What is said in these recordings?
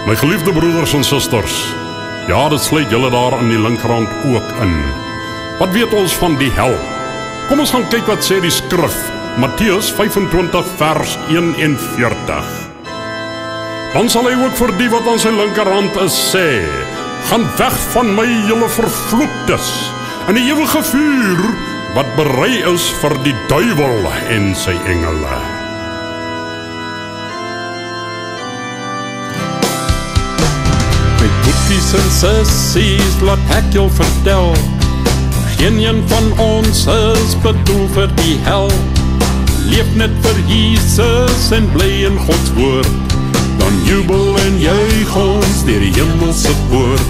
My geliefde broeders en susters, ja, dit sluit julle daar aan die linkerhand ook in. Wat weet ons van die hel? Kom ons gaan kyk wat sê die skrif, Matteus 25 vers 41. Dan sal hy ook vir die wat aan sy linkerhand is sê, gaan weg van my, julle vervloektes, in die ewige vuur, wat berei is vir die duiwel en sy engele. My boekies en sissies, laat ek jou vertel, geen een van ons is bedoel vir die hel. Leef net vir Jesus en bly in Gods woord, dan jubel en juig ons deur die hemelse poort.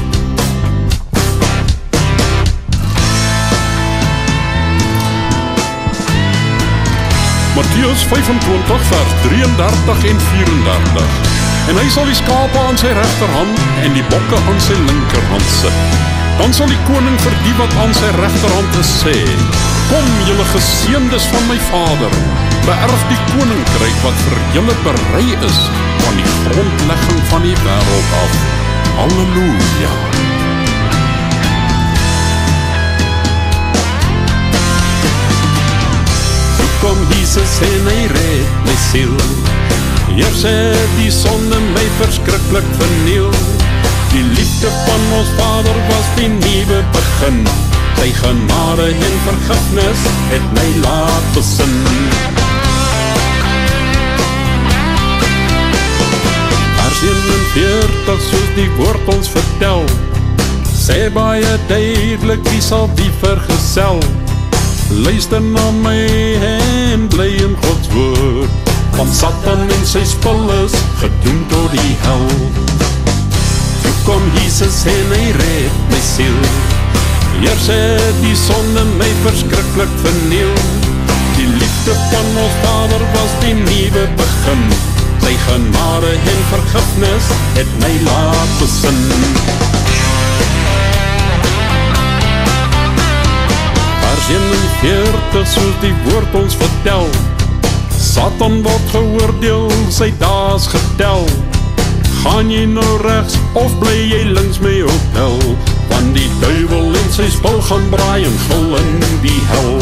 Matteus 25 vers 33 en 34. En hy sal die skape aan sy regterhand en die bokke aan sy linkerhand sit. Dan sal die koning vir die wat aan sy regterhand is sê, kom julle geseëndes van my Vader, beerf die koninkryk wat vir julle berei is van die grondlegging van die wêreld af. Halleluja. Toe kom Jesus en hy red my siel, eers het die sonde my verskriklik verniel. Die liefde van ons Vader was die nuwe begin, sy genade en vergifnis het my laat besin. Vers 41 soos die woord ons vertel, sê baie duidelik wie sal wie vergesel. Luister na my en bly in Gods woord, want Satan en sy spul is gedoem tot die hel. Toe kom Jesus en hy red my siel, eers het die sonde my verskriklik verniel. Die liefde van ons Vader was die nuwe begin, sy genade en vergifnis het my laat besin. Vers 41 soos die woord ons vertel, Satan word geoordeel, sy dae is getel. Gaan jy nou regs of bly jy links my op hel, want die duiwel en sy spul gaan braai en gil in die hel.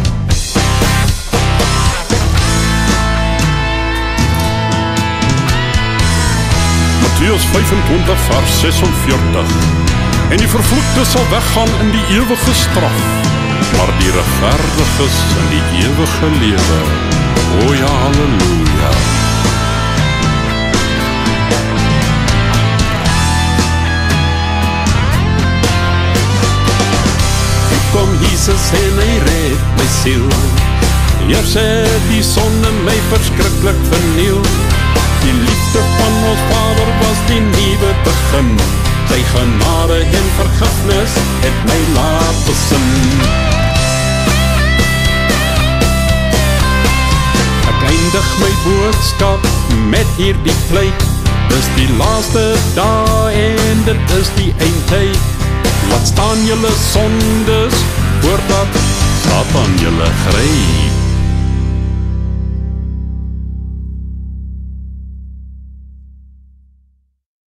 Matteus 25 vers 46. En die vervloekte sal weggaan in die ewige straf, maar die regverdiges in die ewige lewe. O ja, halleluja. Toe kom Jesus en hy red my siel, eers het die sonde my verskriklik verniel. Die liefde van ons Vader was die nuwe begin, sy genade en vergifnis het my laat besin. Eindig my boodskap met hierdie pleit, dis die laaste dae en dit is die eindtyd. Laat staan julle sondes, voordat Satan julle gryp.